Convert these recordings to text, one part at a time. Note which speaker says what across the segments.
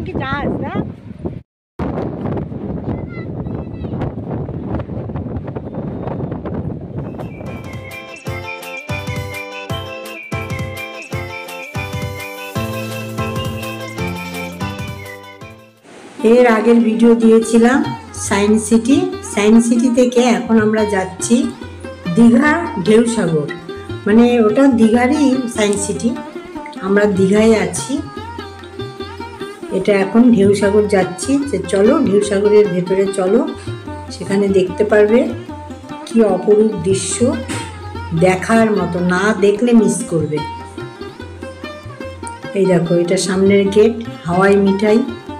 Speaker 1: ময়ূরপঙ্খী জাহাজ না?
Speaker 2: এর আগের ভিডিও দিয়েছিলাম সায়েন্স সিটি থেকে এখন আমরা যাচ্ছি দীঘা ঢেউসাগর, মানে ওটা দীঘারই সায়েন্স সিটি, আমরা দীঘায় আছি। এটা এখন ঢেউসাগর যাচ্ছি, যে চলো ঢেউসাগরের ভেতরে চলো, সেখানে দেখতে পারবে কি অপরূপ দৃশ্য, দেখার মতো, না দেখলে মিস করবে। এই দেখো, এটা সামনের গেট, হাওয়াই মিঠাই,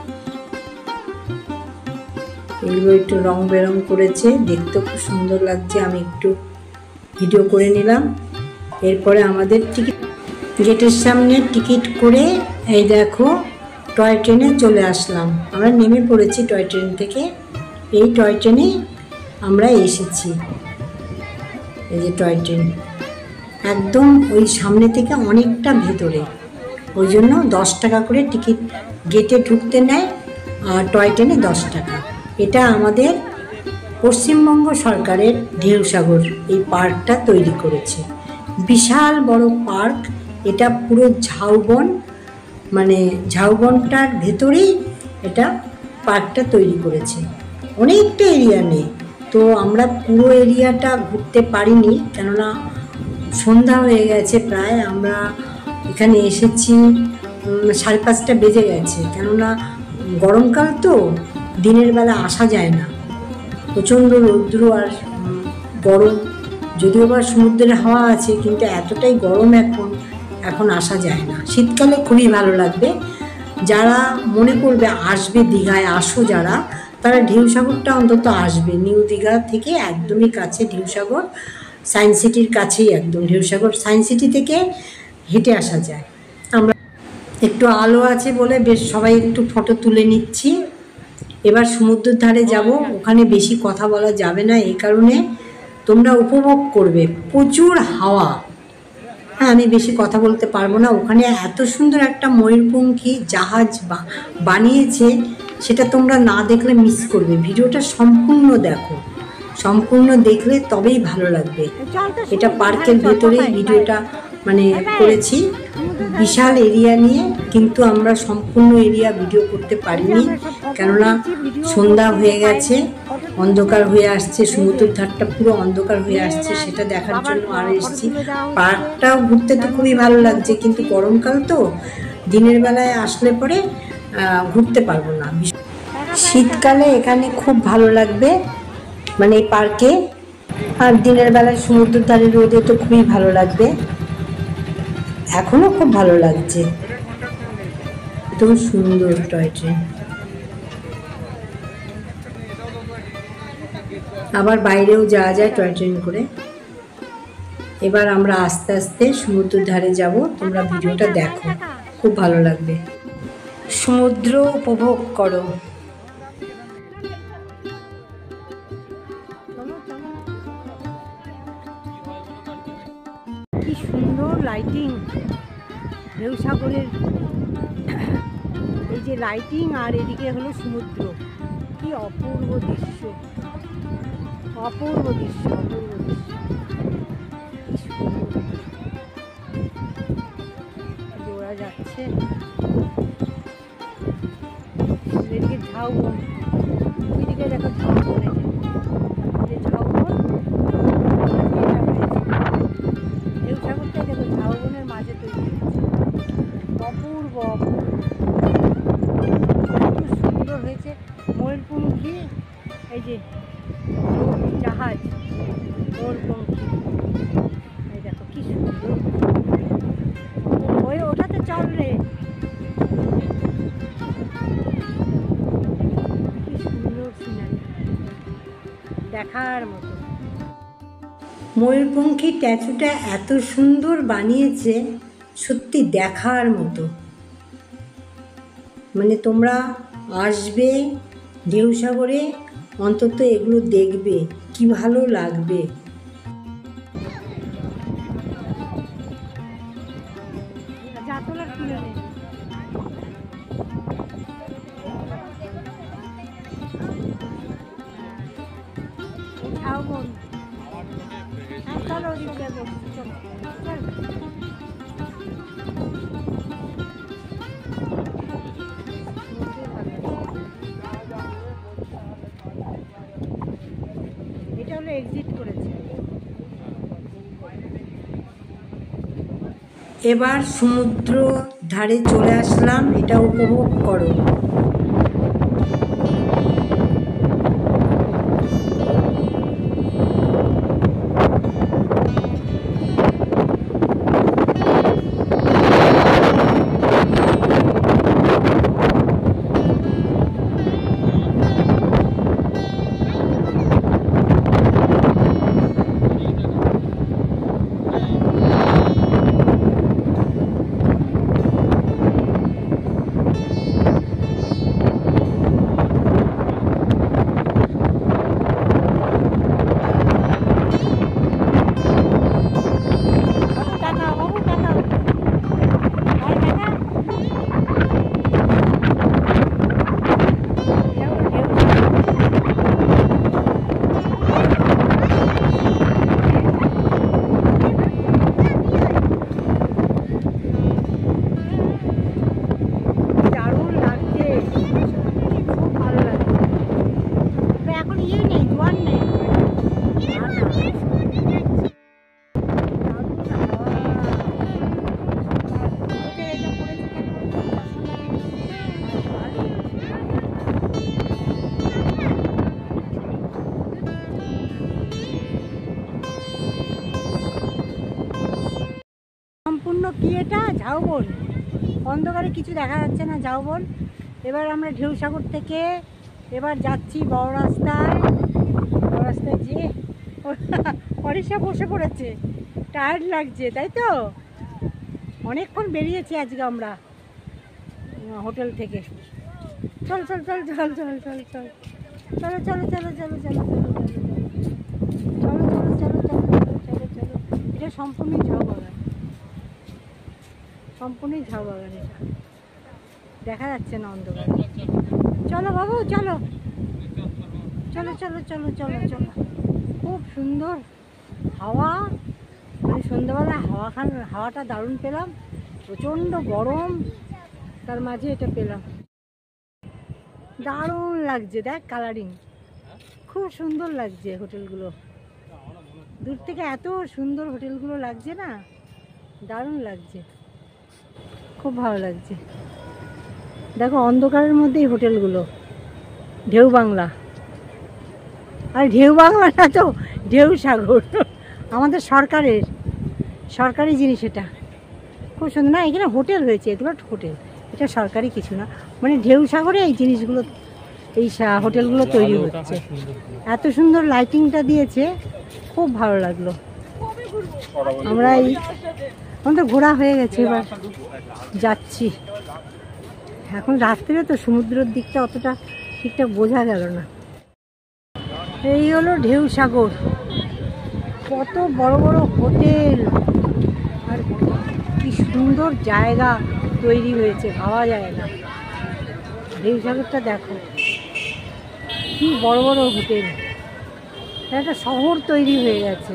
Speaker 2: এগুলো একটু রং বেরং করেছে, দেখতে খুব সুন্দর লাগছে। আমি একটু ভিডিও করে নিলাম। এরপরে আমাদের টিকিট, গেটের সামনে টিকিট করে এই দেখো টয় ট্রেনে চলে আসলাম। আমরা নেমে পড়েছি টয় ট্রেন থেকে, এই টয় ট্রেনে আমরা এসেছি। এই যে টয় ট্রেন একদম ওই সামনে থেকে অনেকটা ভেতরে, ওই জন্য 10 টাকা করে টিকিট গেটে ঢুকতে নেয়, আর টয় ট্রেনে 10 টাকা। এটা আমাদের পশ্চিমবঙ্গ সরকারের ঢেউসাগর এই পার্কটা তৈরি করেছে, বিশাল বড় পার্ক। এটা পুরো ঝাউবন, মানে ঝাউবনটার ভেতরেই এটা পার্কটা তৈরি করেছে। অনেকটা এরিয়া নেই, তো আমরা পুরো এরিয়াটা ঘুরতে পারিনি, কেননা সন্ধ্যা হয়ে গেছে প্রায়। আমরা এখানে এসেছি 5:30 বেজে গেছে, কেননা গরমকাল তো, দিনের বেলা আসা যায় না, প্রচণ্ড রৌদ্র আর গরম। যদিও বা সমুদ্রের হাওয়া আছে, কিন্তু এতটাই গরম এখন আসা যায় না। শীতকালে খুবই ভালো লাগবে। যারা মনে করবে আসবে দীঘায়, আসো যারা, তারা ঢেউসাগরটা অন্তত আসবে। নিউ দীঘা থেকে একদমই কাছে ঢেউসাগর, সায়েন্স সিটির কাছেই একদম ঢেউসাগর। সায়েন্স সিটি থেকে হেঁটে আসা যায়। আমরা একটু আলো আছে বলে বেশ সবাই একটু ফটো তুলে নিচ্ছি। এবার সমুদ্রের ধারে যাব, ওখানে বেশি কথা বলা যাবে না, এই কারণে তোমরা উপভোগ করবে, প্রচুর হাওয়া। হ্যাঁ, আমি বেশি কথা বলতে পারবো না। ওখানে এত সুন্দর একটা ময়ূরপঙ্খী জাহাজ বানিয়েছে, সেটা তোমরা না দেখলে মিস করবে। ভিডিওটা সম্পূর্ণ দেখো, সম্পূর্ণ দেখলে তবেই ভালো লাগবে। এটা পার্কের ভেতরে ভিডিওটা মানে করেছি, বিশাল এরিয়া নিয়ে, কিন্তু আমরা সম্পূর্ণ এরিয়া ভিডিও করতে পারিনি, কেননা সন্ধ্যা হয়ে গেছে, অন্ধকার হয়ে আসছে, সমুদ্রের ধারটা পুরো অন্ধকার হয়ে আসছে, সেটা দেখার জন্য আর এসেছি। পার্কটাও ঘুরতে তো খুবই ভালো লাগছে, কিন্তু গরমকাল তো, দিনের বেলায় আসলে পরে ঘুরতে পারবো না। শীতকালে এখানে খুব ভালো লাগবে, মানে এই পার্কে, আর দিনের বেলায় সমুদ্রের ধারে রোদে তো খুবই ভালো লাগবে। এখনো খুব ভালো লাগছে, একদম সুন্দর টয় ট্রেন। আবার বাইরেও যাওয়া যায় টয় ট্রেন করে। এবার আমরা আস্তে আস্তে সমুদ্রের ধারে যাব, তোমরা ভিডিওটা দেখো, খুব ভালো লাগবে। সমুদ্র উপভোগ করো।
Speaker 1: কি সুন্দর লাইটিং ঢেউসাগরের, এই যে লাইটিং, আর এদিকে হলো সমুদ্র। কি অপূর্ব দৃশ্য, অপূর্ব দৃশ্য, অপূর্ব দৃশ্য। ওরা যাচ্ছে, এদিকে ঝাউবন, ওইদিকে দেখো ঝাউবন, এই ঝাউবন, ঢেউসাগরটা দেখো ঝাউবনের মাঝে তৈরি হয়েছে। অপূর্ব, অপূর্ব, খুব সুন্দর হয়েছে। ময়ূরপঙ্খী, এই যে জাহাজ ময়ূরপঙ্খী, এই দেখো কি সুন্দর। ওই ওটাতে চল রে, কি সুন্দর সিনারি, দেখার মতো।
Speaker 2: ময়ূরপঙ্খী স্ট্যাচুটা এত সুন্দর বানিয়েছে, সত্যি দেখার মতো। মানে তোমরা আসবে ঢেউসাগরে, অন্তত এগুলো দেখবে, কি ভালো লাগবে। এবার সমুদ্র ধারে চলে আসলাম, এটা উপভোগ করো। সম্পূর্ণ কি এটা ঝাউবন, অন্ধকারে কিছু দেখা যাচ্ছে না ঝাউবন। এবার আমরা ঢেউসাগর থেকে এবার যাচ্ছি বড় রাস্তায়। বড় রাস্তায় যে অরিষা বসে পড়েছে, টায়ার্ড লাগছে তাই তো। অনেকক্ষণ বেরিয়েছি আজকে আমরা হোটেল থেকে। চল চল চল চল চল চল চল চলো চলো চলো চলো চলো চলো চলো চলো চলো চলো চলো চলো। এটা সম্পূর্ণই ঝাউ বাগান, সম্পূর্ণই ঝাউ বাগান। এটা দেখা যাচ্ছে না অন্ধকারে। চলো বাবু চলো চলো চলো চলো চলো চলো। খুব সুন্দর হাওয়া, মানে সন্ধ্যাবেলা হাওয়াটা দারুণ পেলাম। প্রচণ্ড গরম, তার মাঝে এটা পেলাম, দারুণ লাগছে। দেখ কালারিং, খুব সুন্দর লাগছে হোটেলগুলো। দূর থেকে এত সুন্দর হোটেলগুলো লাগছে না, দারুণ লাগছে, খুব ভালো লাগছে। দেখো অন্ধকারের মধ্যেই হোটেলগুলো। ঢেউ বাংলা, আর ঢেউ বাংলা না তো ঢেউসাগর, আমাদের সরকারি জিনিস এটা। খুব সুন্দর না, এখানে হোটেল হয়েছে, এগুলো হোটেল, এটা সরকারি কিছু না। মানে ঢেউসাগরে এই জিনিসগুলো, এই হোটেলগুলো তৈরি হচ্ছে। এত সুন্দর লাইটিংটা দিয়েছে, খুব ভালো লাগলো। আমরা আমাদের ঘোরা হয়ে গেছে, এবার যাচ্ছি। এখন রাত্রে তো সমুদ্রের দিকটা অতটা ঠিকঠাক বোঝা গেল না। এই হলো ঢেউসাগর, কত বড় বড় হোটেল, আর কি সুন্দর জায়গা তৈরি হয়েছে, ভাবা যায় না। ঢেউসাগরটা দেখো, কি বড় বড় হোটেল, একটা শহর তৈরি হয়ে গেছে।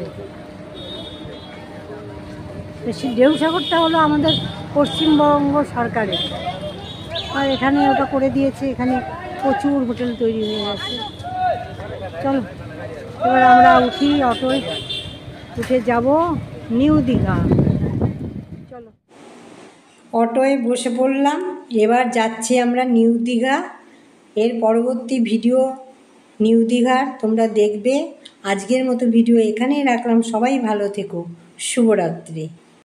Speaker 2: ঢেউসাগরটা হলো আমাদের পশ্চিমবঙ্গ সরকারের, আর এখানে ওটা করে দিয়েছে। এখানে প্রচুর হোটেল তৈরি হয়ে গেছে। চলো এবার আমরা উঠি, অটোয় উঠে যাব নিউ দীঘা। চলো অটোয় বসে পড়লাম, এবার যাচ্ছি আমরা নিউ দীঘা। এর পরবর্তী ভিডিও নিউ দীঘার তোমরা দেখবে। আজকের মতো ভিডিও এখানেই রাখলাম। সবাই ভালো থেকো, শুভরাত্রি।